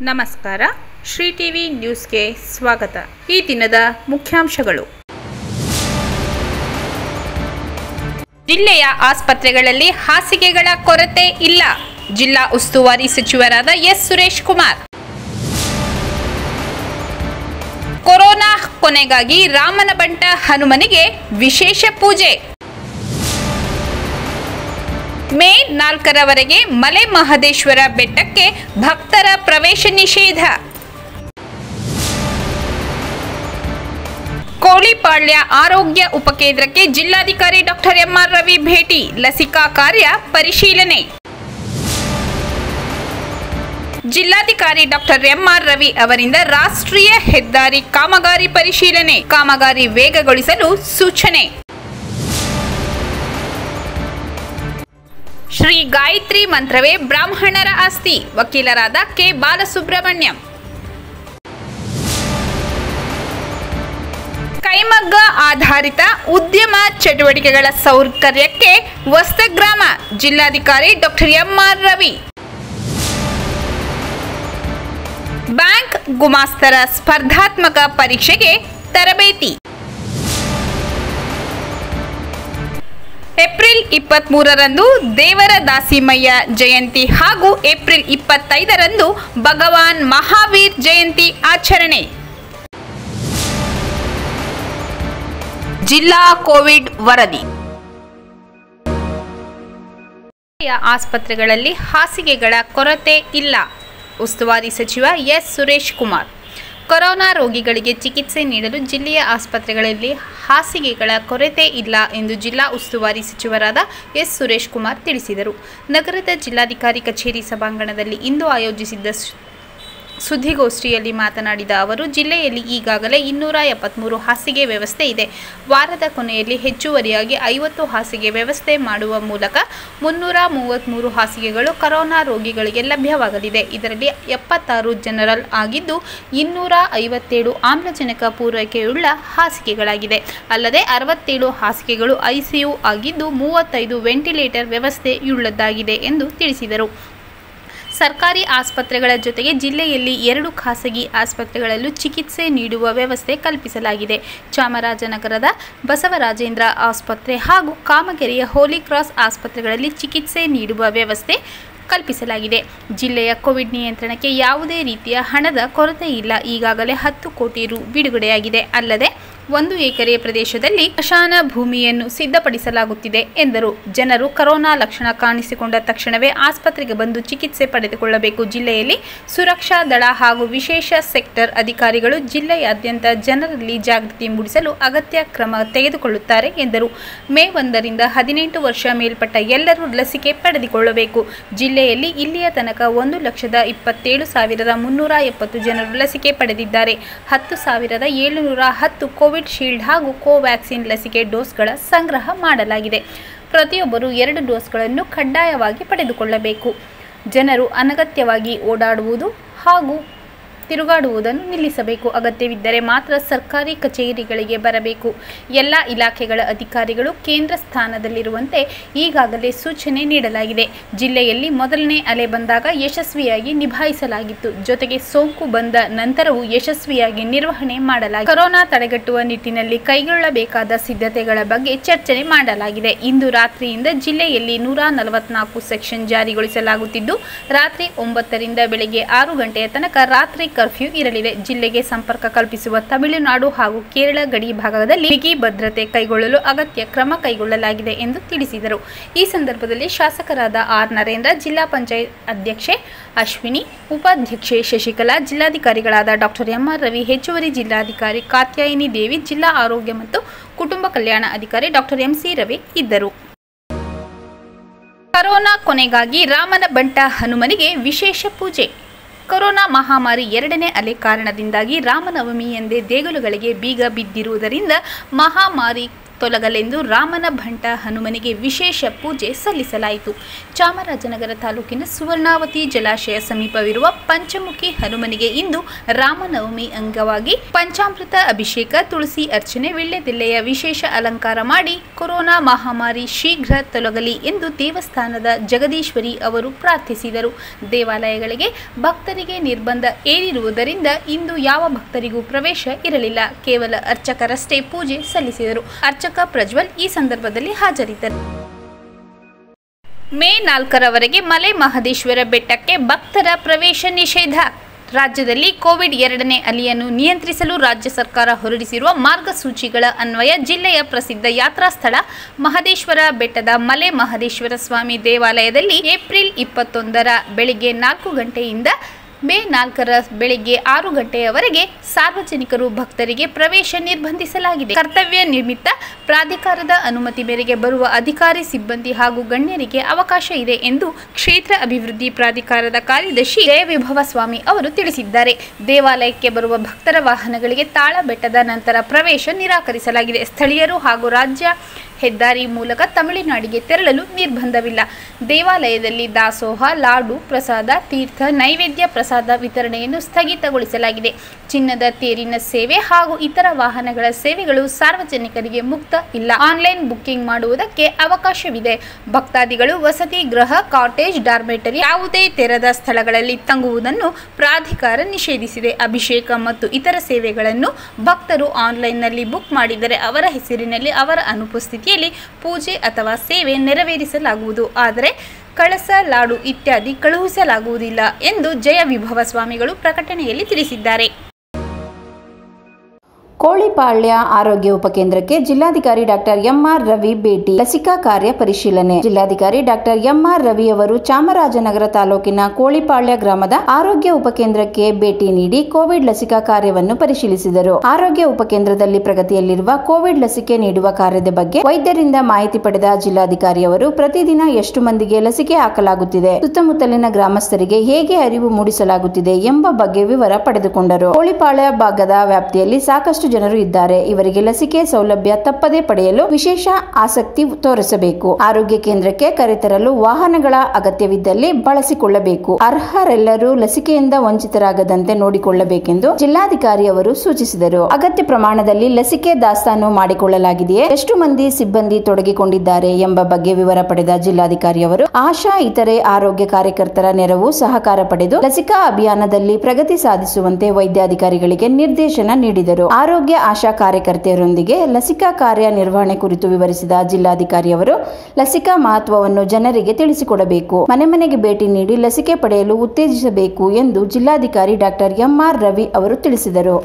ನಮಸ್ಕಾರ. ಶ್ರೀ ಟಿವಿ ನ್ಯೂಸ್ಗೆ ಸ್ವಾಗತ. ಈ ದಿನದ ಮುಖ್ಯಾಂಶಗಳು. ಜಿಲ್ಲೆಯ ಆಸ್ಪತ್ರೆಗಳಲ್ಲಿ ಹಾಸಿಗೆಗಳ ಕೊರತೆ ಇಲ್ಲ. ಜಿಲ್ಲಾ ಉಸ್ತುವಾರಿ ಸಚಿವರಾದ ಎಸ್ ಸುರೇಶ್ ಕುಮಾರ್. ಕೊರೋನಾ ಕೊನೆಗಾಗಿ ರಾಮನಬಂಟ ಹನುಮನಿಗೆ ವಿಶೇಷ ಪೂಜೆ. ಮೇ 4ರವರೆಗೆ ಮಲೆ ಮಹದೇಶ್ವರ ಬೆಟ್ಟಕ್ಕೆ ಭಕ್ತರ ಪ್ರವೇಶ ನಿಷೇಧ. ಕೋಳಿಪಾಳ್ಯ ಆರೋಗ್ಯ ಉಪಕೇಂದ್ರಕ್ಕೆ ಜಿಲ್ಲಾಧಿಕಾರಿ ಡಾಕ್ಟರ್ ಎಂಆರ್ ರವಿ ಭೇಟಿ. ಲಸಿಕಾ ಕಾರ್ಯ ಪರಿಶೀಲನೆ. ಜಿಲ್ಲಾಧಿಕಾರಿ ಡಾಕ್ಟರ್ ಎಂಆರ್ ರವಿ ಅವರಿಂದ ರಾಷ್ಟ್ರೀಯ ಹೆದ್ದಾರಿ ಕಾಮಗಾರಿ ಪರಿಶೀಲನೆ. ಕಾಮಗಾರಿ ವೇಗಗೊಳಿಸಲು ಸೂಚನೆ. ಶ್ರೀ ಗಾಯತ್ರಿ ಮಂತ್ರವೇ ಬ್ರಾಹ್ಮಣರ ಆಸ್ತಿ. ವಕೀಲರಾದ ಕೆ ಬಾಲಸುಬ್ರಹ್ಮಣ್ಯಂ. ಕೈಮಗ್ಗ ಆಧಾರಿತ ಉದ್ಯಮ ಚಟುವಟಿಕೆಗಳ ಸೌಕರ್ಯಕ್ಕೆ ವಸತಗ್ರಾಮ. ಜಿಲ್ಲಾಧಿಕಾರಿ ಡಾಕ್ಟರ್ ಎಂಆರ್ ರವಿ. ಬ್ಯಾಂಕ್ ಗುಮಾಸ್ತರ ಸ್ಪರ್ಧಾತ್ಮಕ ಪರೀಕ್ಷೆಗೆ ತರಬೇತಿ. ಏಪ್ರಿಲ್ 23ರಂದು ದೇವರ ದಾಸಿಮಯ್ಯ ಜಯಂತಿ ಹಾಗೂ ಏಪ್ರಿಲ್ 25ರಂದು ಭಗವಾನ್ ಮಹಾವೀರ್ ಜಯಂತಿ ಆಚರಣೆ. ಜಿಲ್ಲಾ ಕೋವಿಡ್ ವರದಿ. ಆಸ್ಪತ್ರೆಗಳಲ್ಲಿ ಹಾಸಿಗೆಗಳ ಕೊರತೆ ಇಲ್ಲ. ಉಸ್ತುವಾರಿ ಸಚಿವ ಎಸ್ ಸುರೇಶ್ ಕುಮಾರ್. ಕೊರೋನಾ ರೋಗಿಗಳಿಗೆ ಚಿಕಿತ್ಸೆ ನೀಡಲು ಜಿಲ್ಲೆಯ ಆಸ್ಪತ್ರೆಗಳಲ್ಲಿ ಹಾಸಿಗೆಗಳ ಕೊರತೆ ಇಲ್ಲ ಎಂದು ಜಿಲ್ಲಾ ಉಸ್ತುವಾರಿ ಸಚಿವರಾದ ಎಸ್ ಸುರೇಶ್ ಕುಮಾರ್ ತಿಳಿಸಿದರು. ನಗರದ ಜಿಲ್ಲಾಧಿಕಾರಿ ಕಚೇರಿ ಸಭಾಂಗಣದಲ್ಲಿ ಇಂದು ಆಯೋಜಿಸಿದ್ದ ಸುದ್ದಿಗೋಷ್ಠಿಯಲ್ಲಿ ಮಾತನಾಡಿದ ಅವರು, ಜಿಲ್ಲೆಯಲ್ಲಿ ಈಗಾಗಲೇ 273 ಹಾಸಿಗೆ ವ್ಯವಸ್ಥೆ ಇದೆ. ವಾರದ ಕೊನೆಯಲ್ಲಿ ಹೆಚ್ಚುವರಿಯಾಗಿ 50 ಹಾಸಿಗೆ ವ್ಯವಸ್ಥೆ ಮಾಡುವ ಮೂಲಕ 333 ಹಾಸಿಗೆಗಳು ಕೊರೋನಾ ರೋಗಿಗಳಿಗೆ ಲಭ್ಯವಾಗಲಿದೆ. ಇದರಲ್ಲಿ 76 ಜನರಲ್ ಆಗಿದ್ದು 257 ಆಮ್ಲಜನಕ ಪೂರೈಕೆಯುಳ್ಳ ಹಾಸಿಗೆಗಳಾಗಿದೆ. ಅಲ್ಲದೆ 67 ಹಾಸಿಗೆಗಳು ಐಸಿಯು ಆಗಿದ್ದು 35 ವೆಂಟಿಲೇಟರ್ ವ್ಯವಸ್ಥೆಯುಳ್ಳದ್ದಾಗಿದೆ ಎಂದು ತಿಳಿಸಿದರು. ಸರ್ಕಾರಿ ಆಸ್ಪತ್ರೆಗಳ ಜೊತೆಗೆ ಜಿಲ್ಲೆಯಲ್ಲಿ 2 ಖಾಸಗಿ ಆಸ್ಪತ್ರೆಗಳಲ್ಲೂ ಚಿಕಿತ್ಸೆ ನೀಡುವ ವ್ಯವಸ್ಥೆ ಕಲ್ಪಿಸಲಾಗಿದೆ. ಚಾಮರಾಜನಗರದ ಬಸವರಾಜೇಂದ್ರ ಆಸ್ಪತ್ರೆ ಹಾಗೂ ಕಾಮಗೆರೆಯ ಹೋಲಿ ಕ್ರಾಸ್ ಆಸ್ಪತ್ರೆಗಳಲ್ಲಿ ಚಿಕಿತ್ಸೆ ನೀಡುವ ವ್ಯವಸ್ಥೆ ಕಲ್ಪಿಸಲಾಗಿದೆ. ಜಿಲ್ಲೆಯ ಕೋವಿಡ್ ನಿಯಂತ್ರಣಕ್ಕೆ ಯಾವುದೇ ರೀತಿಯ ಹಣದ ಕೊರತೆ ಇಲ್ಲ. ಈಗಾಗಲೇ 10 ಕೋಟಿ ರು ಬಿಡುಗಡೆಯಾಗಿದೆ. ಅಲ್ಲದೆ 1 ಎಕರೆ ಪ್ರದೇಶದಲ್ಲಿ ಸ್ಮಶಾನ ಭೂಮಿಯನ್ನು ಸಿದ್ಧಪಡಿಸಲಾಗುತ್ತಿದೆ ಎಂದರು. ಜನರು ಕೊರೋನಾ ಲಕ್ಷಣ ಕಾಣಿಸಿಕೊಂಡ ತಕ್ಷಣವೇ ಆಸ್ಪತ್ರೆಗೆ ಬಂದು ಚಿಕಿತ್ಸೆ ಪಡೆದುಕೊಳ್ಳಬೇಕು. ಜಿಲ್ಲೆಯಲ್ಲಿ ಸುರಕ್ಷಾ ದಳ ಹಾಗೂ ವಿಶೇಷ ಸೆಕ್ಟರ್ ಅಧಿಕಾರಿಗಳು ಜಿಲ್ಲೆಯಾದ್ಯಂತ ಜನರಲ್ಲಿ ಜಾಗೃತಿ ಮೂಡಿಸಲು ಅಗತ್ಯ ಕ್ರಮ ತೆಗೆದುಕೊಳ್ಳುತ್ತಾರೆ ಎಂದರು. ಮೇ 1ರಿಂದ 18 ವರ್ಷ ಮೇಲ್ಪಟ್ಟ ಎಲ್ಲರೂ ಲಸಿಕೆ ಪಡೆದುಕೊಳ್ಳಬೇಕು. ಜಿಲ್ಲೆಯಲ್ಲಿ ಇಲ್ಲಿಯ ತನಕ 1,27,370 ಜನರು ಲಸಿಕೆ ಪಡೆದಿದ್ದಾರೆ. 10,710 ಕೋವಿಡ್ ಶೀಲ್ಡ್ ಹಾಗೂ ಕೋವ್ಯಾಕ್ಸಿನ್ ಲಸಿಕೆ ಡೋಸ್ಗಳ ಸಂಗ್ರಹ ಮಾಡಲಾಗಿದೆ. ಪ್ರತಿಯೊಬ್ಬರು 2 ಡೋಸ್ಗಳನ್ನು ಕಡ್ಡಾಯವಾಗಿ ಪಡೆದುಕೊಳ್ಳಬೇಕು. ಜನರು ಅನಗತ್ಯವಾಗಿ ಓಡಾಡುವುದು ಹಾಗೂ ತಿರುಗಾಡುವುದನ್ನು ನಿಲ್ಲಿಸಬೇಕು. ಅಗತ್ಯವಿದ್ದರೆ ಮಾತ್ರ ಸರ್ಕಾರಿ ಕಚೇರಿಗಳಿಗೆ ಬರಬೇಕು. ಎಲ್ಲ ಇಲಾಖೆಗಳ ಅಧಿಕಾರಿಗಳು ಕೇಂದ್ರ ಸ್ಥಾನದಲ್ಲಿರುವಂತೆ ಈಗಾಗಲೇ ಸೂಚನೆ ನೀಡಲಾಗಿದೆ. ಜಿಲ್ಲೆಯಲ್ಲಿ ಮೊದಲನೇ ಅಲೆ ಬಂದಾಗ ಯಶಸ್ವಿಯಾಗಿ ನಿಭಾಯಿಸಲಾಗಿತ್ತು. ಜೊತೆಗೆ ಸೋಂಕು ಬಂದ ನಂತರವೂ ಯಶಸ್ವಿಯಾಗಿ ನಿರ್ವಹಣೆ ಮಾಡಲಾಗಿದೆ. ಕೊರೋನಾ ತಡೆಗಟ್ಟುವ ನಿಟ್ಟಿನಲ್ಲಿ ಕೈಗೊಳ್ಳಬೇಕಾದ ಸಿದ್ಧತೆಗಳ ಬಗ್ಗೆ ಚರ್ಚೆ ಮಾಡಲಾಗಿದೆ. ಇಂದು ರಾತ್ರಿಯಿಂದ ಜಿಲ್ಲೆಯಲ್ಲಿ 144 ಸೆಕ್ಷನ್ ಜಾರಿಗೊಳಿಸಲಾಗುತ್ತಿದ್ದು, ರಾತ್ರಿ 9ರಿಂದ ಬೆಳಗ್ಗೆ 6 ಗಂಟೆಯ ತನಕ ರಾತ್ರಿ ಕರ್ಫ್ಯೂ ಇರಲಿದೆ. ಜಿಲ್ಲೆಗೆ ಸಂಪರ್ಕ ಕಲ್ಪಿಸುವ ತಮಿಳುನಾಡು ಹಾಗೂ ಕೇರಳ ಗಡಿ ಭಾಗದಲ್ಲಿ ಬಿಗಿ ಭದ್ರತೆ ಕೈಗೊಳ್ಳಲು ಅಗತ್ಯ ಕ್ರಮ ಕೈಗೊಳ್ಳಲಾಗಿದೆ ಎಂದು ತಿಳಿಸಿದರು. ಈ ಸಂದರ್ಭದಲ್ಲಿ ಶಾಸಕರಾದ ಆರ್ ನರೇಂದ್ರ, ಜಿಲ್ಲಾ ಪಂಚಾಯತ್ ಅಧ್ಯಕ್ಷೆ ಅಶ್ವಿನಿ, ಉಪಾಧ್ಯಕ್ಷೆ ಶಶಿಕಲಾ, ಜಿಲ್ಲಾಧಿಕಾರಿಗಳಾದ ಡಾಕ್ಟರ್ ಎಂಆರ್ ರವಿ, ಹೆಚ್ಚುವರಿ ಜಿಲ್ಲಾಧಿಕಾರಿ ಕಾತ್ಯಾಯಿನಿ ದೇವಿ, ಜಿಲ್ಲಾ ಆರೋಗ್ಯ ಮತ್ತು ಕುಟುಂಬ ಕಲ್ಯಾಣ ಅಧಿಕಾರಿ ಡಾಕ್ಟರ್ ಎಂಸಿ ರವಿ ಇದ್ದರು. ಕೊರೋನಾ ಕೊನೆಗಾಗಿ ರಾಮನಬಂಟ ಹನುಮನಿಗೆ ವಿಶೇಷ ಪೂಜೆ. ಕೊರೋನಾ ಮಹಾಮಾರಿ 2ನೇ ಅಲೆ ಕಾರಣದಿಂದಾಗಿ ರಾಮನವಮಿ ಎಂದೇ ದೇಗುಲಗಳಿಗೆ ಬೀಗ ಬಿದ್ದಿರುವುದರಿಂದ ಮಹಾಮಾರಿ ತೊಲಗಲೆಂದು ರಾಮನ ಭಂಟ ಹನುಮನಿಗೆ ವಿಶೇಷ ಪೂಜೆ ಸಲ್ಲಿಸಲಾಯಿತು. ಚಾಮರಾಜನಗರ ತಾಲೂಕಿನ ಸುವರ್ಣಾವತಿ ಜಲಾಶಯ ಸಮೀಪವಿರುವ ಪಂಚಮುಖಿ ಹನುಮನಿಗೆ ಇಂದು ರಾಮನವಮಿ ಅಂಗವಾಗಿ ಪಂಚಾಮೃತ ಅಭಿಷೇಕ, ತುಳಸಿ ಅರ್ಚನೆ, ವೀಳ್ಯದೆಲೆಯ ವಿಶೇಷ ಅಲಂಕಾರ ಮಾಡಿ ಕೊರೋನಾ ಮಹಾಮಾರಿ ಶೀಘ್ರ ತೊಲಗಲಿ ಎಂದು ದೇವಸ್ಥಾನದ ಜಗದೀಶ್ವರಿ ಅವರು ಪ್ರಾರ್ಥಿಸಿದರು. ದೇವಾಲಯಗಳಿಗೆ ಭಕ್ತರಿಗೆ ನಿರ್ಬಂಧ ಏರಿರುವುದರಿಂದ ಇಂದು ಯಾವ ಭಕ್ತರಿಗೂ ಪ್ರವೇಶ ಇರಲಿಲ್ಲ. ಕೇವಲ ಅರ್ಚಕರಷ್ಟೇ ಪೂಜೆ ಸಲ್ಲಿಸಿದರು. ಅರ್ಚಕ ಪ್ರಜ್ವಲ್ ಈ ಸಂದರ್ಭದಲ್ಲಿ ಹಾಜರಿದ್ದರು. ಮೇ 4ರವರೆಗೆ ಮಲೆ ಮಹದೇಶ್ವರ ಬೆಟ್ಟಕ್ಕೆ ಭಕ್ತರ ಪ್ರವೇಶ ನಿಷೇಧ. ರಾಜ್ಯದಲ್ಲಿ ಕೋವಿಡ್ 2ನೇ ಅಲೆಯನ್ನು ನಿಯಂತ್ರಿಸಲು ರಾಜ್ಯ ಸರ್ಕಾರ ಹೊರಡಿಸಿರುವ ಮಾರ್ಗಸೂಚಿಗಳ ಅನ್ವಯ ಜಿಲ್ಲೆಯ ಪ್ರಸಿದ್ಧ ಯಾತ್ರಾ ಸ್ಥಳ ಮಹದೇಶ್ವರ ಬೆಟ್ಟದ ಮಲೆ ಮಹದೇಶ್ವರ ಸ್ವಾಮಿ ದೇವಾಲಯದಲ್ಲಿ ಏಪ್ರಿಲ್ 21ರ ಬೆಳಿಗ್ಗೆ 4 ಗಂಟೆಯಿಂದ ಮೇ 4ರ ಬೆಳಿಗ್ಗೆ 6 ಗಂಟೆಯವರೆಗೆ ಸಾರ್ವಜನಿಕರು ಭಕ್ತರಿಗೆ ಪ್ರವೇಶ ನಿರ್ಬಂಧಿಸಲಾಗಿದೆ. ಕರ್ತವ್ಯ ನಿಮಿತ್ತ ಪ್ರಾಧಿಕಾರದ ಅನುಮತಿ ಮೇರೆಗೆ ಬರುವ ಅಧಿಕಾರಿ, ಸಿಬ್ಬಂದಿ ಹಾಗೂ ಗಣ್ಯರಿಗೆ ಅವಕಾಶ ಇದೆ ಎಂದು ಕ್ಷೇತ್ರ ಅಭಿವೃದ್ಧಿ ಪ್ರಾಧಿಕಾರದ ಕಾರ್ಯದರ್ಶಿ ಜಯವಿಭವ ಸ್ವಾಮಿ ಅವರು ತಿಳಿಸಿದ್ದಾರೆ. ದೇವಾಲಯಕ್ಕೆ ಬರುವ ಭಕ್ತರ ವಾಹನಗಳಿಗೆ ತಾಳ ಬೆಟ್ಟದ ನಂತರ ಪ್ರವೇಶ ನಿರಾಕರಿಸಲಾಗಿದೆ. ಸ್ಥಳೀಯರು ಹಾಗೂ ರಾಜ್ಯ ಹೆದ್ದಾರಿ ಮೂಲಕ ತಮಿಳುನಾಡಿಗೆ ತೆರಳಲು ನಿರ್ಬಂಧವಿಲ್ಲ. ದೇವಾಲಯದಲ್ಲಿ ದಾಸೋಹ, ಲಾಡು, ಪ್ರಸಾದ, ತೀರ್ಥ, ನೈವೇದ್ಯ ಪ್ರಸಾದ ವಿತರಣೆಯನ್ನು ಸ್ಥಗಿತಗೊಳಿಸಲಾಗಿದೆ. ಚಿನ್ನದ ತೇರಿನ ಸೇವೆ ಹಾಗೂ ಇತರ ವಾಹನಗಳ ಸೇವೆಗಳು ಸಾರ್ವಜನಿಕರಿಗೆ ಮುಕ್ತ ಇಲ್ಲ. ಆನ್ಲೈನ್ ಬುಕ್ಕಿಂಗ್ ಮಾಡುವುದಕ್ಕೆ ಅವಕಾಶವಿದೆ. ಭಕ್ತಾದಿಗಳು ವಸತಿ ಗೃಹ, ಕಾಟೇಜ್, ಡಾರ್ಮೆಟರಿ ಯಾವುದೇ ತೆರೆದ ಸ್ಥಳಗಳಲ್ಲಿ ತಂಗುವುದನ್ನು ಪ್ರಾಧಿಕಾರ ನಿಷೇಧಿಸಿದೆ. ಅಭಿಷೇಕ ಮತ್ತು ಇತರ ಸೇವೆಗಳನ್ನು ಭಕ್ತರು ಆನ್ಲೈನ್ನಲ್ಲಿ ಬುಕ್ ಮಾಡಿದರೆ ಅವರ ಹೆಸರಿನಲ್ಲಿ ಅವರ ಅನುಪಸ್ಥಿತಿಯಲ್ಲಿ ಪೂಜೆ ಅಥವಾ ಸೇವೆ ನೆರವೇರಿಸಲಾಗುವುದು. ಆದರೆ ಕಳಸ, ಲಾಡು ಇತ್ಯಾದಿ ಕಳುಹಿಸಲಾಗುವುದಿಲ್ಲ ಎಂದು ಜಯವಿಭವ ಸ್ವಾಮಿಗಳು ಪ್ರಕಟಣೆಯಲ್ಲಿ ತಿಳಿಸಿದ್ದಾರೆ. ಕೋಳಿಪಾಳ್ಯ ಆರೋಗ್ಯ ಉಪಕೇಂದ್ರಕ್ಕೆ ಜಿಲ್ಲಾಧಿಕಾರಿ ಡಾಕ್ಟರ್ ಎಂಆರ್ ರವಿ ಭೇಟಿ. ಲಸಿಕಾ ಕಾರ್ಯ ಪರಿಶೀಲನೆ. ಜಿಲ್ಲಾಧಿಕಾರಿ ಡಾಕ್ಟರ್ ಎಂಆರ್ ರವಿ ಅವರು ಚಾಮರಾಜನಗರ ತಾಲೂಕಿನ ಕೋಳಿಪಾಳ್ಯ ಗ್ರಾಮದ ಆರೋಗ್ಯ ಉಪಕೇಂದ್ರಕ್ಕೆ ಭೇಟಿ ನೀಡಿ ಕೋವಿಡ್ ಲಸಿಕಾ ಕಾರ್ಯವನ್ನು ಪರಿಶೀಲಿಸಿದರು. ಆರೋಗ್ಯ ಉಪಕೇಂದ್ರದಲ್ಲಿ ಪ್ರಗತಿಯಲ್ಲಿರುವ ಕೋವಿಡ್ ಲಸಿಕೆ ನೀಡುವ ಕಾರ್ಯದ ಬಗ್ಗೆ ವೈದ್ಯರಿಂದ ಮಾಹಿತಿ ಪಡೆದ ಜಿಲ್ಲಾಧಿಕಾರಿ ಅವರು ಪ್ರತಿದಿನ ಎಷ್ಟು ಮಂದಿಗೆ ಲಸಿಕೆ ಹಾಕಲಾಗುತ್ತಿದೆ, ಸುತ್ತಮುತ್ತಲಿನ ಗ್ರಾಮಸ್ಥರಿಗೆ ಹೇಗೆ ಅರಿವು ಮೂಡಿಸಲಾಗುತ್ತಿದೆ ಎಂಬ ಬಗ್ಗೆ ವಿವರ ಪಡೆದುಕೊಂಡರು. ಕೋಳಿಪಾಳ್ಯ ಭಾಗದ ವ್ಯಾಪ್ತಿಯಲ್ಲಿ ಸಾಕಷ್ಟು ಜನರು ಇದ್ದಾರೆ. ಇವರಿಗೆ ಲಸಿಕೆ ಸೌಲಭ್ಯ ತಪ್ಪದೇ ಪಡೆಯಲು ವಿಶೇಷ ಆಸಕ್ತಿ ತೋರಿಸಬೇಕು. ಆರೋಗ್ಯ ಕೇಂದ್ರಕ್ಕೆ ಕರೆತರಲು ವಾಹನಗಳ ಅಗತ್ಯವಿದ್ದಲ್ಲಿ ಬಳಸಿಕೊಳ್ಳಬೇಕು. ಅರ್ಹರೆಲ್ಲರೂ ಲಸಿಕೆಯಿಂದ ವಂಚಿತರಾಗದಂತೆ ನೋಡಿಕೊಳ್ಳಬೇಕೆಂದು ಜಿಲ್ಲಾಧಿಕಾರಿ ಅವರು ಸೂಚಿಸಿದರು. ಅಗತ್ಯ ಪ್ರಮಾಣದಲ್ಲಿ ಲಸಿಕೆ ದಾಸ್ತಾನು ಮಾಡಿಕೊಳ್ಳಲಾಗಿದೆಯೇ, ಎಷ್ಟು ಮಂದಿ ಸಿಬ್ಬಂದಿ ತೊಡಗಿಕೊಂಡಿದ್ದಾರೆ ಎಂಬ ಬಗ್ಗೆ ವಿವರ ಪಡೆದ ಜಿಲ್ಲಾಧಿಕಾರಿ ಅವರು ಆಶಾ ಇತರೆ ಆರೋಗ್ಯ ಕಾರ್ಯಕರ್ತರ ನೆರವು ಸಹಕಾರ ಪಡೆದು ಲಸಿಕಾ ಅಭಿಯಾನದಲ್ಲಿ ಪ್ರಗತಿ ಸಾಧಿಸುವಂತೆ ವೈದ್ಯಾಧಿಕಾರಿಗಳಿಗೆ ನಿರ್ದೇಶನ ನೀಡಿದರು. ಆರೋಗ್ಯ ಆಶಾ ಕಾರ್ಯಕರ್ತೆಯರೊಂದಿಗೆ ಲಸಿಕಾ ಕಾರ್ಯ ನಿರ್ವಹಣೆ ಕುರಿತು ವಿವರಿಸಿದ ಜಿಲ್ಲಾಧಿಕಾರಿ ಅವರು ಲಸಿಕಾ ಮಹತ್ವವನ್ನು ಜನರಿಗೆ ತಿಳಿಸಿಕೊಡಬೇಕು, ಮನೆ ಮನೆಗೆ ಭೇಟಿ ನೀಡಿ ಲಸಿಕೆ ಪಡೆಯಲು ಉತ್ತೇಜಿಸಬೇಕು ಎಂದು ಜಿಲ್ಲಾಧಿಕಾರಿ ಡಾಕ್ಟರ್ ಎಂಆರ್ ರವಿ ಅವರು ತಿಳಿಸಿದರು.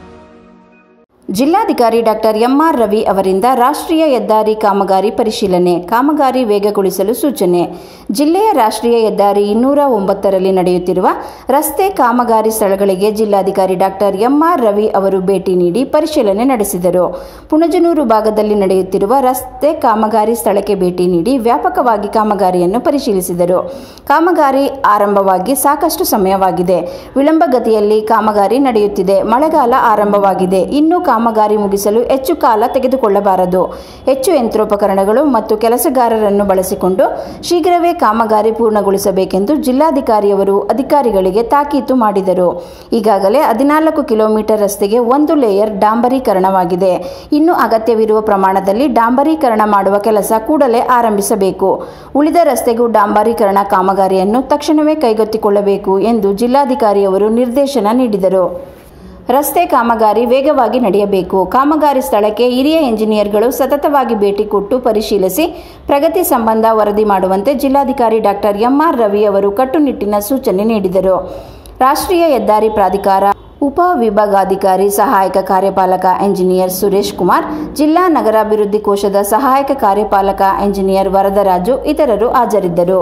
ಜಿಲ್ಲಾಧಿಕಾರಿ ಡಾಕ್ಟರ್ ಎಂಆರ್ ರವಿ ಅವರಿಂದ ರಾಷ್ಟ್ರೀಯ ಹೆದ್ದಾರಿ ಕಾಮಗಾರಿ ಪರಿಶೀಲನೆ. ಕಾಮಗಾರಿ ವೇಗಗೊಳಿಸಲು ಸೂಚನೆ. ಜಿಲ್ಲೆಯ ರಾಷ್ಟ್ರೀಯ ಹೆದ್ದಾರಿ 209ರಲ್ಲಿ ನಡೆಯುತ್ತಿರುವ ರಸ್ತೆ ಕಾಮಗಾರಿ ಸ್ಥಳಗಳಿಗೆ ಜಿಲ್ಲಾಧಿಕಾರಿ ಡಾಕ್ಟರ್ ಎಂಆರ್ ರವಿ ಅವರು ಭೇಟಿ ನೀಡಿ ಪರಿಶೀಲನೆ ನಡೆಸಿದರು. ಪುಣಜನೂರು ಭಾಗದಲ್ಲಿ ನಡೆಯುತ್ತಿರುವ ರಸ್ತೆ ಕಾಮಗಾರಿ ಸ್ಥಳಕ್ಕೆ ಭೇಟಿ ನೀಡಿ ವ್ಯಾಪಕವಾಗಿ ಕಾಮಗಾರಿಯನ್ನು ಪರಿಶೀಲಿಸಿದರು. ಕಾಮಗಾರಿ ಆರಂಭವಾಗಿ ಸಾಕಷ್ಟು ಸಮಯವಾಗಿದೆ. ವಿಳಂಬಗತಿಯಲ್ಲಿ ಕಾಮಗಾರಿ ನಡೆಯುತ್ತಿದೆ. ಮಳೆಗಾಲ ಆರಂಭವಾಗಿದೆ. ಇನ್ನು ಕಾಮಗಾರಿ ಮುಗಿಸಲು ಹೆಚ್ಚು ಕಾಲ ತೆಗೆದುಕೊಳ್ಳಬಾರದು. ಹೆಚ್ಚು ಯಂತ್ರೋಪಕರಣಗಳು ಮತ್ತು ಕೆಲಸಗಾರರನ್ನು ಬಳಸಿಕೊಂಡು ಶೀಘ್ರವೇ ಕಾಮಗಾರಿ ಪೂರ್ಣಗೊಳಿಸಬೇಕೆಂದು ಜಿಲ್ಲಾಧಿಕಾರಿಯವರು ಅಧಿಕಾರಿಗಳಿಗೆ ತಾಕೀತು ಮಾಡಿದರು. ಈಗಾಗಲೇ 14 ಕಿಲೋಮೀಟರ್ ರಸ್ತೆಗೆ 1 ಲೇಯರ್ ಡಾಂಬರೀಕರಣವಾಗಿದೆ. ಇನ್ನು ಅಗತ್ಯವಿರುವ ಪ್ರಮಾಣದಲ್ಲಿ ಡಾಂಬರೀಕರಣ ಮಾಡುವ ಕೆಲಸ ಕೂಡಲೇ ಆರಂಭಿಸಬೇಕು. ಉಳಿದ ರಸ್ತೆಗೂ ಡಾಂಬರೀಕರಣ ಕಾಮಗಾರಿಯನ್ನು ತಕ್ಷಣವೇ ಕೈಗೆತ್ತಿಕೊಳ್ಳಬೇಕು ಎಂದು ಜಿಲ್ಲಾಧಿಕಾರಿಯವರು ನಿರ್ದೇಶನ ನೀಡಿದರು. ರಸ್ತೆ ಕಾಮಗಾರಿ ವೇಗವಾಗಿ ನಡೆಯಬೇಕು. ಕಾಮಗಾರಿ ಸ್ಥಳಕ್ಕೆ ಹಿರಿಯ ಎಂಜಿನಿಯರ್ಗಳು ಸತತವಾಗಿ ಭೇಟಿ ಕೊಟ್ಟು ಪರಿಶೀಲಿಸಿ ಪ್ರಗತಿ ಸಂಬಂಧ ವರದಿ ಮಾಡುವಂತೆ ಜಿಲ್ಲಾಧಿಕಾರಿ ಡಾಕ್ಟರ್ ಎಂಆರ್ ರವಿ ಅವರು ಕಟ್ಟುನಿಟ್ಟಿನ ಸೂಚನೆ ನೀಡಿದರು. ರಾಷ್ಟ್ರೀಯ ಹೆದ್ದಾರಿ ಪ್ರಾಧಿಕಾರ ಉಪ ವಿಭಾಗಾಧಿಕಾರಿ ಸಹಾಯಕ ಕಾರ್ಯಪಾಲಕ ಎಂಜಿನಿಯರ್ ಸುರೇಶ್ ಕುಮಾರ್, ಜಿಲ್ಲಾ ನಗರಾಭಿವೃದ್ಧಿ ಕೋಶದ ಸಹಾಯಕ ಕಾರ್ಯಪಾಲಕ ಎಂಜಿನಿಯರ್ ವರದರಾಜು ಇತರರು ಹಾಜರಿದ್ದರು.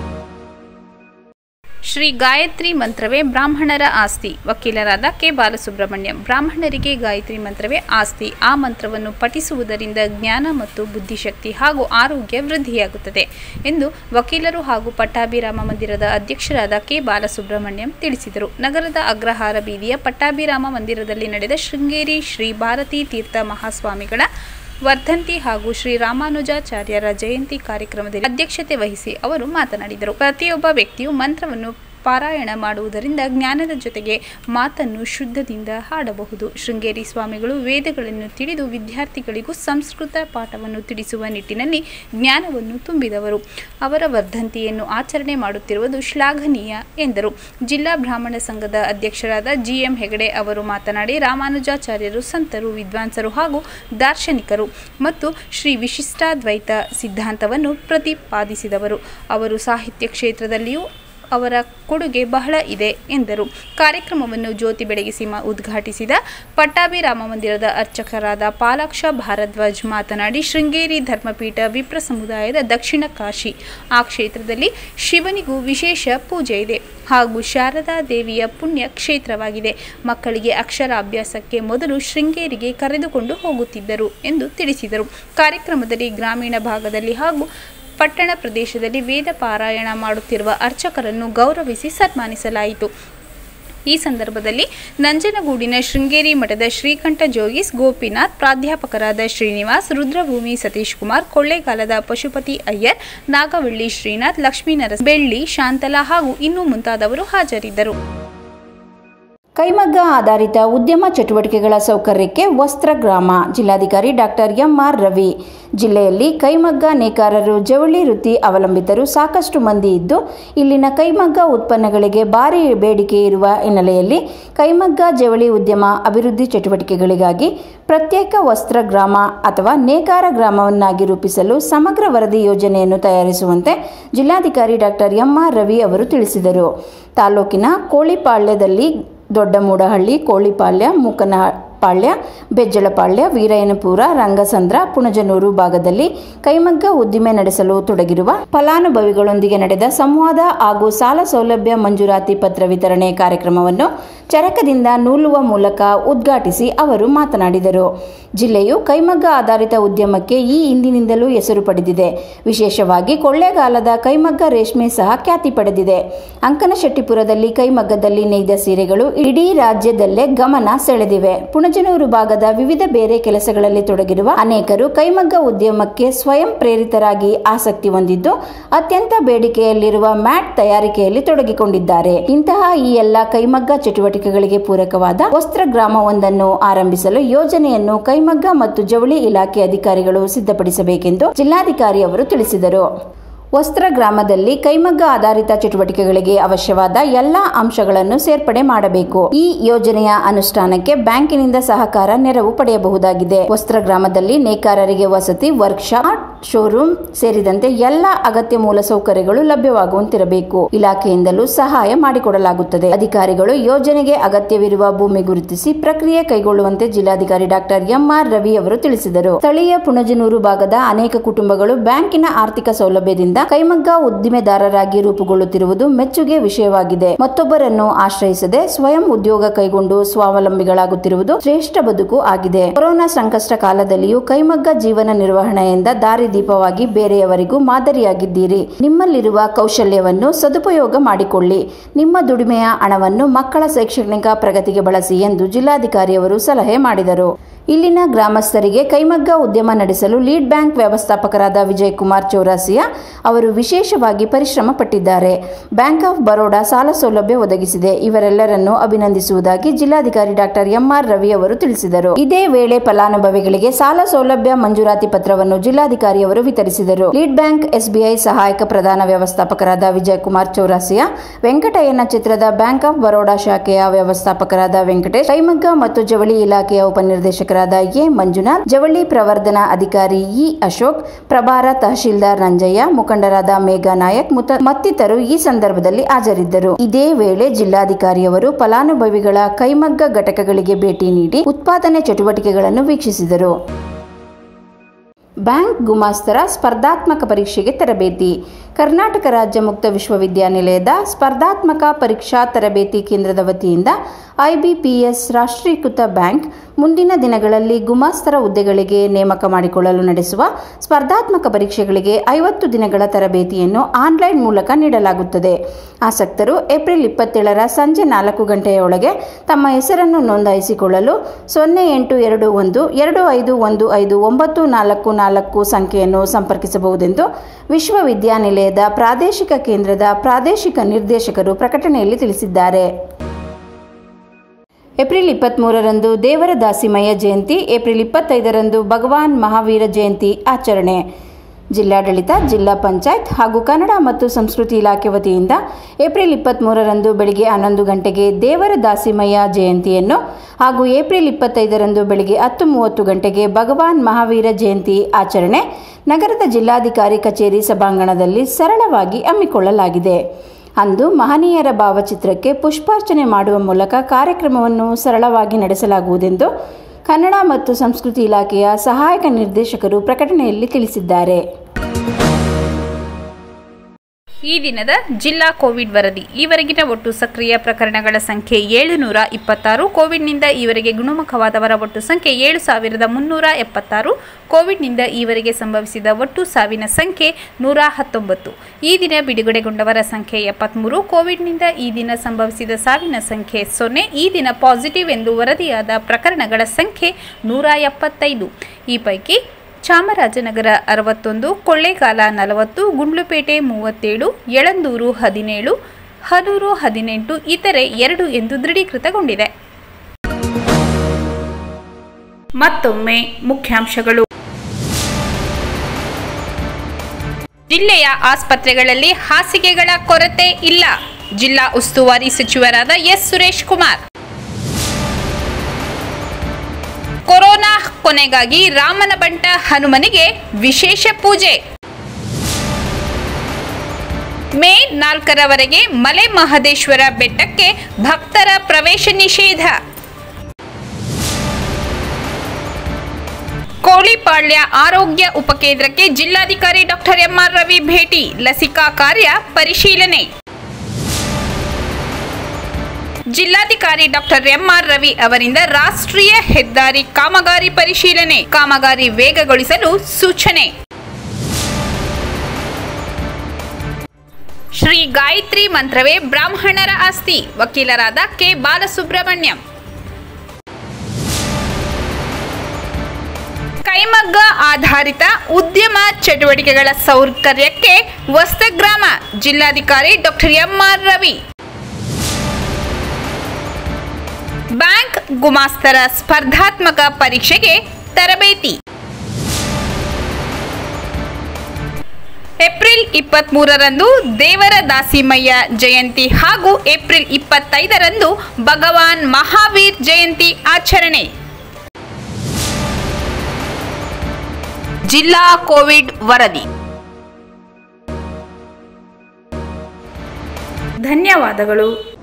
ಶ್ರೀ ಗಾಯತ್ರಿ ಮಂತ್ರವೇ ಬ್ರಾಹ್ಮಣರ ಆಸ್ತಿ. ವಕೀಲರಾದ ಕೆ ಬಾಲಸುಬ್ರಹ್ಮಣ್ಯಂ. ಬ್ರಾಹ್ಮಣರಿಗೆ ಗಾಯತ್ರಿ ಮಂತ್ರವೇ ಆಸ್ತಿ. ಆ ಮಂತ್ರವನ್ನು ಪಠಿಸುವುದರಿಂದ ಜ್ಞಾನ ಮತ್ತು ಬುದ್ಧಿಶಕ್ತಿ ಹಾಗೂ ಆರೋಗ್ಯ ವೃದ್ಧಿಯಾಗುತ್ತದೆ ಎಂದು ವಕೀಲರು ಹಾಗೂ ಪಟ್ಟಾಭಿರಾಮ ಮಂದಿರದ ಅಧ್ಯಕ್ಷರಾದ ಕೆ ಬಾಲಸುಬ್ರಹ್ಮಣ್ಯಂ ತಿಳಿಸಿದರು. ನಗರದ ಅಗ್ರಹಾರ ಬೀದಿಯ ಪಟ್ಟಾಭಿರಾಮ ಮಂದಿರದಲ್ಲಿ ನಡೆದ ಶೃಂಗೇರಿ ಶ್ರೀ ಭಾರತೀ ತೀರ್ಥ ಮಹಾಸ್ವಾಮಿಗಳ ವರ್ಧಂತಿ ಹಾಗೂ ಶ್ರೀ ರಾಮಾನುಜಾಚಾರ್ಯರ ಜಯಂತಿ ಕಾರ್ಯಕ್ರಮದಲ್ಲಿ ಅಧ್ಯಕ್ಷತೆ ವಹಿಸಿ ಅವರು ಮಾತನಾಡಿದರು. ಪ್ರತಿಯೊಬ್ಬ ವ್ಯಕ್ತಿಯು ಮಂತ್ರವನ್ನು ಪಾರಾಯಣ ಮಾಡುವುದರಿಂದ ಜ್ಞಾನದ ಜೊತೆಗೆ ಮಾತನ್ನು ಶುದ್ಧದಿಂದ ಹಾಡಬಹುದು. ಶೃಂಗೇರಿ ಸ್ವಾಮಿಗಳು ವೇದಗಳನ್ನು ತಿಳಿದು ವಿದ್ಯಾರ್ಥಿಗಳಿಗೂ ಸಂಸ್ಕೃತ ಪಾಠವನ್ನು ತಿಳಿಸುವ ನಿಟ್ಟಿನಲ್ಲಿ ಜ್ಞಾನವನ್ನು ತುಂಬಿದವರು. ಅವರ ವರ್ಧಂತಿಯನ್ನು ಆಚರಣೆ ಮಾಡುತ್ತಿರುವುದು ಶ್ಲಾಘನೀಯ ಎಂದರು. ಜಿಲ್ಲಾ ಬ್ರಾಹ್ಮಣ ಸಂಘದ ಅಧ್ಯಕ್ಷರಾದ GM ಹೆಗಡೆ ಅವರು ಮಾತನಾಡಿ, ರಾಮಾನುಜಾಚಾರ್ಯರು ಸಂತರು, ವಿದ್ವಾಂಸರು ಹಾಗೂ ದಾರ್ಶನಿಕರು ಮತ್ತು ಶ್ರೀ ವಿಶಿಷ್ಟಾದ್ವೈತ ಸಿದ್ಧಾಂತವನ್ನು ಪ್ರತಿಪಾದಿಸಿದವರು. ಅವರು ಸಾಹಿತ್ಯ ಕ್ಷೇತ್ರದಲ್ಲಿಯೂ ಅವರ ಕೊಡುಗೆ ಬಹಳ ಇದೆ ಎಂದರು. ಕಾರ್ಯಕ್ರಮವನ್ನು ಜ್ಯೋತಿ ಬೆಳಗಿಸಿ ಉದ್ಘಾಟಿಸಿದ ಪಟ್ಟಾಭಿ ರಾಮ ಮಂದಿರದ ಅರ್ಚಕರಾದ ಪಾಲಾಕ್ಷ ಭಾರದ್ವಾಜ್ ಮಾತನಾಡಿ, ಶೃಂಗೇರಿ ಧರ್ಮಪೀಠ ವಿಪ್ರ ಸಮುದಾಯದ ದಕ್ಷಿಣ ಕಾಶಿ. ಆ ಕ್ಷೇತ್ರದಲ್ಲಿ ಶಿವನಿಗೂ ವಿಶೇಷ ಪೂಜೆ ಇದೆ ಹಾಗೂ ಶಾರದಾ ದೇವಿಯ ಪುಣ್ಯ ಕ್ಷೇತ್ರವಾಗಿದೆ. ಮಕ್ಕಳಿಗೆ ಅಕ್ಷರಾಭ್ಯಾಸಕ್ಕೆ ಮೊದಲು ಶೃಂಗೇರಿಗೆ ಕರೆದುಕೊಂಡು ಹೋಗುತ್ತಿದ್ದರು ಎಂದು ತಿಳಿಸಿದರು. ಕಾರ್ಯಕ್ರಮದಲ್ಲಿ ಗ್ರಾಮೀಣ ಭಾಗದಲ್ಲಿ ಹಾಗೂ ಪಟ್ಟಣ ಪ್ರದೇಶದಲ್ಲಿ ವೇದ ಪಾರಾಯಣ ಮಾಡುತ್ತಿರುವ ಅರ್ಚಕರನ್ನು ಗೌರವಿಸಿ ಸನ್ಮಾನಿಸಲಾಯಿತು. ಈ ಸಂದರ್ಭದಲ್ಲಿ ನಂಜನಗೂಡಿನ ಶೃಂಗೇರಿ ಮಠದ ಶ್ರೀಕಂಠ ಜೋಗೀಸ್ ಗೋಪಿನಾಥ್, ಪ್ರಾಧ್ಯಾಪಕರಾದ ಶ್ರೀನಿವಾಸ್, ರುದ್ರಭೂಮಿ ಸತೀಶ್ ಕುಮಾರ್, ಕೊಳ್ಳೇಗಾಲದ ಪಶುಪತಿ ಅಯ್ಯರ್, ನಾಗವಳ್ಳಿ ಶ್ರೀನಾಥ್, ಲಕ್ಷ್ಮೀ ನರಸ, ಬೆಳ್ಳಿ ಶಾಂತಲಾ ಹಾಗೂ ಇನ್ನೂ ಮುಂತಾದವರು ಹಾಜರಿದ್ದರು. ಕೈಮಗ್ಗ ಆಧಾರಿತ ಉದ್ಯಮ ಚಟುವಟಿಕೆಗಳ ಸೌಕರ್ಯಕ್ಕೆ ವಸ್ತ್ರಗ್ರಾಮ. ಜಿಲ್ಲಾಧಿಕಾರಿ ಡಾಕ್ಟರ್ MR ರವಿ. ಜಿಲ್ಲೆಯಲ್ಲಿ ಕೈಮಗ್ಗ ನೇಕಾರರು, ಜವಳಿ ವೃತ್ತಿ ಅವಲಂಬಿತರು ಸಾಕಷ್ಟು ಮಂದಿ ಇದ್ದು, ಇಲ್ಲಿನ ಕೈಮಗ್ಗ ಉತ್ಪನ್ನಗಳಿಗೆ ಭಾರಿ ಬೇಡಿಕೆ ಇರುವ ಹಿನ್ನೆಲೆಯಲ್ಲಿ ಕೈಮಗ್ಗ ಜವಳಿ ಉದ್ಯಮ ಅಭಿವೃದ್ಧಿ ಚಟುವಟಿಕೆಗಳಿಗಾಗಿ ಪ್ರತ್ಯೇಕ ವಸ್ತ್ರಗ್ರಾಮ ಅಥವಾ ನೇಕಾರ ಗ್ರಾಮವನ್ನಾಗಿ ರೂಪಿಸಲು ಸಮಗ್ರ ವರದಿ ಯೋಜನೆಯನ್ನು ತಯಾರಿಸುವಂತೆ ಜಿಲ್ಲಾಧಿಕಾರಿ ಡಾಕ್ಟರ್ MR ರವಿ ಅವರು ತಿಳಿಸಿದರು. ತಾಲೂಕಿನ ಕೋಳಿಪಾಳ್ಯದಲ್ಲಿ ದೊಡ್ಡಮೂಡಹಳ್ಳಿ, ಕೋಳಿಪಾಳ್ಯ, ಮೂಕನಪಾಳ್ಯ, ಬೆಜ್ಜಳಪಾಳ್ಯ, ವೀರಯ್ಯನಪುರ, ರಂಗಸಂದ್ರ, ಪುಣಜನೂರು ಭಾಗದಲ್ಲಿ ಕೈಮಗ್ಗ ಉದ್ದಿಮೆ ನಡೆಸಲು ತೊಡಗಿರುವ ಫಲಾನುಭವಿಗಳೊಂದಿಗೆ ನಡೆದ ಸಂವಾದ ಹಾಗೂ ಸಾಲ ಸೌಲಭ್ಯ ಮಂಜೂರಾತಿ ಪತ್ರ ವಿತರಣೆ ಕಾರ್ಯಕ್ರಮವನ್ನು ಚರಕದಿಂದ ನೂಲುವ ಮೂಲಕ ಉದ್ಘಾಟಿಸಿ ಅವರು ಮಾತನಾಡಿದರು. ಜಿಲ್ಲೆಯು ಕೈಮಗ್ಗ ಆಧಾರಿತ ಉದ್ಯಮಕ್ಕೆ ಈ ಹಿಂದಿನಿಂದಲೂ ಹೆಸರು ಪಡೆದಿದೆ. ವಿಶೇಷವಾಗಿ ಕೊಳ್ಳೇಗಾಲದ ಕೈಮಗ್ಗ ರೇಷ್ಮೆ ಸಹ ಖ್ಯಾತಿ ಪಡೆದಿದೆ. ಅಂಕನಶೆಟ್ಟಿಪುರದಲ್ಲಿ ಕೈಮಗ್ಗದಲ್ಲಿ ನೇಯ್ದ ಸೀರೆಗಳು ಇಡೀ ರಾಜ್ಯದಲ್ಲೇ ಗಮನ ಸೆಳೆದಿವೆ. ಪುಣಜನೂರು ಭಾಗದ ವಿವಿಧ ಬೇರೆ ಕೆಲಸಗಳಲ್ಲಿ ತೊಡಗಿರುವ ಅನೇಕರು ಕೈಮಗ್ಗ ಉದ್ಯಮಕ್ಕೆ ಸ್ವಯಂ ಪ್ರೇರಿತರಾಗಿ ಆಸಕ್ತಿ ಹೊಂದಿದ್ದು ಅತ್ಯಂತ ಬೇಡಿಕೆಯಲ್ಲಿರುವ ಮ್ಯಾಟ್ ತಯಾರಿಕೆಯಲ್ಲಿ ತೊಡಗಿಕೊಂಡಿದ್ದಾರೆ. ಇಂತಹ ಈ ಎಲ್ಲ ಕೈಮಗ್ಗ ಚಟುವಟಿಕೆಗಳಿಗೆ ಪೂರಕವಾದ ವಸ್ತ್ರಗ್ರಾಮವೊಂದನ್ನು ಆರಂಭಿಸಲು ಯೋಜನೆಯನ್ನು ಕೈಮಗ್ಗ ಮತ್ತು ಜವಳಿ ಇಲಾಖೆ ಅಧಿಕಾರಿಗಳು ಸಿದ್ಧಪಡಿಸಬೇಕೆಂದು ಜಿಲ್ಲಾಧಿಕಾರಿ ಅವರು ತಿಳಿಸಿದರು. ವಸ್ತ್ರಗ್ರಾಮದಲ್ಲಿ ಕೈಮಗ್ಗ ಆಧಾರಿತ ಚಟುವಟಿಕೆಗಳಿಗೆ ಅವಶ್ಯವಾದ ಎಲ್ಲ ಅಂಶಗಳನ್ನು ಸೇರ್ಪಡೆ ಮಾಡಬೇಕು. ಈ ಯೋಜನೆಯ ಅನುಷ್ಠಾನಕ್ಕೆ ಬ್ಯಾಂಕಿನಿಂದ ಸಹಕಾರ ನೆರವು ಪಡೆಯಬಹುದಾಗಿದೆ. ವಸ್ತ್ರಗ್ರಾಮದಲ್ಲಿ ನೇಕಾರರಿಗೆ ವಸತಿ, ವರ್ಕ್ಶಾಪ್, ಶೋರೂಮ್ ಸೇರಿದಂತೆ ಎಲ್ಲ ಅಗತ್ಯ ಮೂಲಸೌಕರ್ಯಗಳು ಲಭ್ಯವಾಗುವಂತಿರಬೇಕು. ಇಲಾಖೆಯಿಂದಲೂ ಸಹಾಯ ಮಾಡಿಕೊಡಲಾಗುತ್ತದೆ. ಅಧಿಕಾರಿಗಳು ಯೋಜನೆಗೆ ಅಗತ್ಯವಿರುವ ಭೂಮಿ ಗುರುತಿಸಿ ಪ್ರಕ್ರಿಯೆ ಕೈಗೊಳ್ಳುವಂತೆ ಜಿಲ್ಲಾಧಿಕಾರಿ ಡಾಕ್ಟರ್ MR ರವಿ ಅವರು ತಿಳಿಸಿದರು. ಸ್ಥಳೀಯ ಪುಣಜನೂರು ಭಾಗದ ಅನೇಕ ಕುಟುಂಬಗಳು ಬ್ಯಾಂಕಿನ ಆರ್ಥಿಕ ಸೌಲಭ್ಯದಿಂದ ಕೈಮಗ್ಗ ಉದ್ದಿಮೆದಾರರಾಗಿ ರೂಪುಗೊಳ್ಳುತ್ತಿರುವುದು ಮೆಚ್ಚುಗೆ ವಿಷಯವಾಗಿದೆ. ಮತ್ತೊಬ್ಬರನ್ನು ಆಶ್ರಯಿಸದೆ ಸ್ವಯಂ ಉದ್ಯೋಗ ಕೈಗೊಂಡು ಸ್ವಾವಲಂಬಿಗಳಾಗುತ್ತಿರುವುದು ಶ್ರೇಷ್ಠ ಬದುಕು ಆಗಿದೆ. ಕೊರೋನಾ ಸಂಕಷ್ಟ ಕಾಲದಲ್ಲಿಯೂ ಕೈಮಗ್ಗ ಜೀವನ ನಿರ್ವಹಣೆಯಿಂದ ದಾರಿದೀಪವಾಗಿ ಬೇರೆಯವರಿಗೂ ಮಾದರಿಯಾಗಿದ್ದೀರಿ. ನಿಮ್ಮಲ್ಲಿರುವ ಕೌಶಲ್ಯವನ್ನು ಸದುಪಯೋಗ ಮಾಡಿಕೊಳ್ಳಿ. ನಿಮ್ಮ ದುಡಿಮೆಯ ಹಣವನ್ನು ಮಕ್ಕಳ ಶೈಕ್ಷಣಿಕ ಪ್ರಗತಿಗೆ ಬಳಸಿ ಎಂದು ಜಿಲ್ಲಾಧಿಕಾರಿಯವರು ಸಲಹೆ ಮಾಡಿದರು. ಇಲ್ಲಿನ ಗ್ರಾಮಸ್ಥರಿಗೆ ಕೈಮಗ್ಗ ಉದ್ಯಮ ನಡೆಸಲು ಲೀಡ್ ಬ್ಯಾಂಕ್ ವ್ಯವಸ್ಥಾಪಕರಾದ ವಿಜಯಕುಮಾರ್ ಚೌರಾಸಿಯಾ ಅವರು ವಿಶೇಷವಾಗಿ ಪರಿಶ್ರಮ ಪಟ್ಟಿದ್ದಾರೆ. ಬ್ಯಾಂಕ್ ಆಫ್ ಬರೋಡಾ ಸಾಲ ಸೌಲಭ್ಯ ಒದಗಿಸಿದೆ. ಇವರೆಲ್ಲರನ್ನು ಅಭಿನಂದಿಸುವುದಾಗಿ ಜಿಲ್ಲಾಧಿಕಾರಿ ಡಾಕ್ಟರ್ MR ರವಿ ಅವರು ತಿಳಿಸಿದರು. ಇದೇ ವೇಳೆ ಫಲಾನುಭವಿಗಳಿಗೆ ಸಾಲ ಸೌಲಭ್ಯ ಮಂಜೂರಾತಿ ಪತ್ರವನ್ನು ಜಿಲ್ಲಾಧಿಕಾರಿ ಅವರು ವಿತರಿಸಿದರು. ಲೀಡ್ ಬ್ಯಾಂಕ್ SBI ಸಹಾಯಕ ಪ್ರಧಾನ ವ್ಯವಸ್ಥಾಪಕರಾದ ವಿಜಯಕುಮಾರ್ ಚೌರಾಸಿಯಾ, ವೆಂಕಟಯ್ಯನ ಚಿತ್ರದ ಬ್ಯಾಂಕ್ ಆಫ್ ಬರೋಡಾ ಶಾಖೆಯ ವ್ಯವಸ್ಥಾಪಕರಾದ ವೆಂಕಟೇಶ್, ಕೈಮಗ್ಗ ಮತ್ತು ಜವಳಿ ಇಲಾಖೆಯ ಉಪನಿರ್ದೇಶಕರಾದ ಎ ಮಂಜುನಾಥ್, ಜವಳಿ ಪ್ರವರ್ಧನಾ ಅಧಿಕಾರಿ ಇ ಅಶೋಕ್, ಪ್ರಭಾರ ತಹಶೀಲ್ದಾರ್ ನಂಜಯ್ಯ, ಮುಖಂಡರಾದ ಮೇಘಾ ನಾಯಕ್ ಮತ್ತಿತರರು ಈ ಸಂದರ್ಭದಲ್ಲಿ ಹಾಜರಿದ್ದರು. ಇದೇ ವೇಳೆ ಜಿಲ್ಲಾಧಿಕಾರಿಯವರು ಫಲಾನುಭವಿಗಳ ಕೈಮಗ್ಗ ಘಟಕಗಳಿಗೆ ಭೇಟಿ ನೀಡಿ ಉತ್ಪಾದನೆ ಚಟುವಟಿಕೆಗಳನ್ನು ವೀಕ್ಷಿಸಿದರು. ಬ್ಯಾಂಕ್ ಗುಮಾಸ್ತರ ಸ್ಪರ್ಧಾತ್ಮಕ ಪರೀಕ್ಷೆಗೆ ತರಬೇತಿ. ಕರ್ನಾಟಕ ರಾಜ್ಯ ಮುಕ್ತ ವಿಶ್ವವಿದ್ಯಾನಿಲಯದ ಸ್ಪರ್ಧಾತ್ಮಕ ಪರೀಕ್ಷಾ ತರಬೇತಿ ಕೇಂದ್ರದ ವತಿಯಿಂದ IBPS ರಾಷ್ಟ್ರೀಕೃತ ಬ್ಯಾಂಕ್ ಮುಂದಿನ ದಿನಗಳಲ್ಲಿ ಗುಮಾಸ್ತರ ಹುದ್ದೆಗಳಿಗೆ ನೇಮಕ ಮಾಡಿಕೊಳ್ಳಲು ನಡೆಸುವ ಸ್ಪರ್ಧಾತ್ಮಕ ಪರೀಕ್ಷೆಗಳಿಗೆ 50 ದಿನಗಳ ತರಬೇತಿಯನ್ನು ಆನ್ಲೈನ್ ಮೂಲಕ ನೀಡಲಾಗುತ್ತದೆ. ಆಸಕ್ತರು ಏಪ್ರಿಲ್ 27ರ ಸಂಜೆ 4 ಗಂಟೆಯೊಳಗೆ ತಮ್ಮ ಹೆಸರನ್ನು ನೋಂದಾಯಿಸಿಕೊಳ್ಳಲು 082125159444 ಸಂಖ್ಯೆಯನ್ನು ಸಂಪರ್ಕಿಸಬಹುದೆಂದು ವಿಶ್ವವಿದ್ಯಾನಿಲಯದ ಪ್ರಾದೇಶಿಕ ಕೇಂದ್ರದ ಪ್ರಾದೇಶಿಕ ನಿರ್ದೇಶಕರು ಪ್ರಕಟಣೆಯಲ್ಲಿ ತಿಳಿಸಿದ್ದಾರೆ. ಏಪ್ರಿಲ್ 23ರಂದು ದೇವರ ದಾಸಿಮಯ್ಯ ಜಯಂತಿ, ಏಪ್ರಿಲ್ 25ರಂದು ಭಗವಾನ್ ಮಹಾವೀರ ಜಯಂತಿ ಆಚರಣೆ. ಜಿಲ್ಲಾಡಳಿತ, ಜಿಲ್ಲಾ ಪಂಚಾಯತ್ ಹಾಗೂ ಕನ್ನಡ ಮತ್ತು ಸಂಸ್ಕೃತಿ ಇಲಾಖೆ ವತಿಯಿಂದ ಏಪ್ರಿಲ್ 23ರಂದು ಬೆಳಗ್ಗೆ 11 ಗಂಟೆಗೆ ದೇವರ ದಾಸಿಮಯ್ಯ ಜಯಂತಿಯನ್ನು ಹಾಗೂ ಏಪ್ರಿಲ್ 25ರಂದು ಬೆಳಗ್ಗೆ 10:30 ಗಂಟೆಗೆ ಭಗವಾನ್ ಮಹಾವೀರ ಜಯಂತಿ ಆಚರಣೆ ನಗರದ ಜಿಲ್ಲಾಧಿಕಾರಿ ಕಚೇರಿ ಸಭಾಂಗಣದಲ್ಲಿ ಸರಳವಾಗಿ ಹಮ್ಮಿಕೊಳ್ಳಲಾಗಿದೆ. ಅಂದು ಮಹನೀಯರ ಭಾವಚಿತ್ರಕ್ಕೆ ಪುಷ್ಪಾರ್ಚನೆ ಮಾಡುವ ಮೂಲಕ ಕಾರ್ಯಕ್ರಮವನ್ನು ಸರಳವಾಗಿ ನಡೆಸಲಾಗುವುದೆಂದು ಕನ್ನಡ ಮತ್ತು ಸಂಸ್ಕೃತಿ ಇಲಾಖೆಯ ಸಹಾಯಕ ನಿರ್ದೇಶಕರು ಪ್ರಕಟಣೆಯಲ್ಲಿ ತಿಳಿಸಿದ್ದಾರೆ. ಈ ದಿನದ ಜಿಲ್ಲಾ ಕೋವಿಡ್ ವರದಿ. ಈವರೆಗಿನ ಒಟ್ಟು ಸಕ್ರಿಯ ಪ್ರಕರಣಗಳ ಸಂಖ್ಯೆ 726. ಕೋವಿಡ್ನಿಂದ ಈವರೆಗೆ ಗುಣಮುಖವಾದವರ ಒಟ್ಟು ಸಂಖ್ಯೆ 7376. ಕೋವಿಡ್ನಿಂದ ಈವರೆಗೆ ಸಂಭವಿಸಿದ ಒಟ್ಟು ಸಾವಿನ ಸಂಖ್ಯೆ 119. ಈ ದಿನ ಬಿಡುಗಡೆಗೊಂಡವರ ಸಂಖ್ಯೆ 73. ಕೋವಿಡ್ನಿಂದ ಈ ದಿನ ಸಂಭವಿಸಿದ ಸಾವಿನ ಸಂಖ್ಯೆ 0. ಈ ದಿನ ಪಾಸಿಟಿವ್ ಎಂದು ವರದಿಯಾದ ಪ್ರಕರಣಗಳ ಸಂಖ್ಯೆ 175. ಈ ಪೈಕಿ ಚಾಮರಾಜನಗರ 61, ಕೊಳ್ಳೇಗಾಲ 40, ಗುಂಡ್ಲುಪೇಟೆ 37, ಯಳಂದೂರು 17, ಹನೂರು 18, ಇತರೆ 2 ಎಂದು ದೃಢೀಕೃತಗೊಂಡಿದೆ. ಮತ್ತೊಮ್ಮೆ ಮುಖ್ಯಾಂಶಗಳು. ಜಿಲ್ಲೆಯ ಆಸ್ಪತ್ರೆಗಳಲ್ಲಿ ಹಾಸಿಗೆಗಳ ಕೊರತೆ ಇಲ್ಲ. ಜಿಲ್ಲಾ ಉಸ್ತುವಾರಿ ಸಚಿವರಾದ ಎಸ್ ಸುರೇಶ್ ಕುಮಾರ್. ಕೊರೋನಾ ಕೊನೆಗಾಗಿ ರಾಮನಬಂಟ ಹನುಮನಿಗೆ ವಿಶೇಷ ಪೂಜೆ. ಮೇ 4ರವರೆಗೆ ಮಲೆ ಮಹದೇಶ್ವರ ಬೆಟ್ಟಕ್ಕೆ ಭಕ್ತರ ಪ್ರವೇಶ ನಿಷೇಧ. ಕೋಳಿಪಾಳ್ಯ ಆರೋಗ್ಯ ಉಪಕೇಂದ್ರಕ್ಕೆ ಜಿಲ್ಲಾಧಿಕಾರಿ ಡಾಕ್ಟರ್ MR ರವಿ ಭೇಟಿ. ಲಸಿಕಾ ಕಾರ್ಯ ಪರಿಶೀಲನೆ. ಜಿಲ್ಲಾಧಿಕಾರಿ ಡಾಕ್ಟರ್ MR ರವಿ ಅವರಿಂದ ರಾಷ್ಟ್ರೀಯ ಹೆದ್ದಾರಿ ಕಾಮಗಾರಿ ಪರಿಶೀಲನೆ. ಕಾಮಗಾರಿ ವೇಗಗೊಳಿಸಲು ಸೂಚನೆ. ಶ್ರೀ ಗಾಯತ್ರಿ ಮಂತ್ರವೇ ಬ್ರಾಹ್ಮಣರ ಆಸ್ತಿ. ವಕೀಲರಾದ ಕೆ ಬಾಲಸುಬ್ರಹ್ಮಣ್ಯಂ. ಕೈಮಗ್ಗ ಆಧಾರಿತ ಉದ್ಯಮ ಚಟುವಟಿಕೆಗಳ ಸೌಕರ್ಯಕ್ಕೆ ವಸ್ತಗ್ರಾಮ. ಜಿಲ್ಲಾಧಿಕಾರಿ ಡಾಕ್ಟರ್ MR ರವಿ. ಬ್ಯಾಂಕ್ ಗುಮಾಸ್ತರ ಸ್ಪರ್ಧಾತ್ಮಕ ಪರೀಕ್ಷೆಗೆ ತರಬೇತಿ. ಏಪ್ರಿಲ್ 23ರಂದು ದೇವರ ದಾಸಿಮಯ್ಯ ಜಯಂತಿ ಹಾಗೂ ಏಪ್ರಿಲ್ 25ರಂದು ಭಗವಾನ್ ಮಹಾವೀರ್ ಜಯಂತಿ ಆಚರಣೆ. ಜಿಲ್ಲಾ ಕೋವಿಡ್ ವರದಿ. ಧನ್ಯವಾದಗಳು.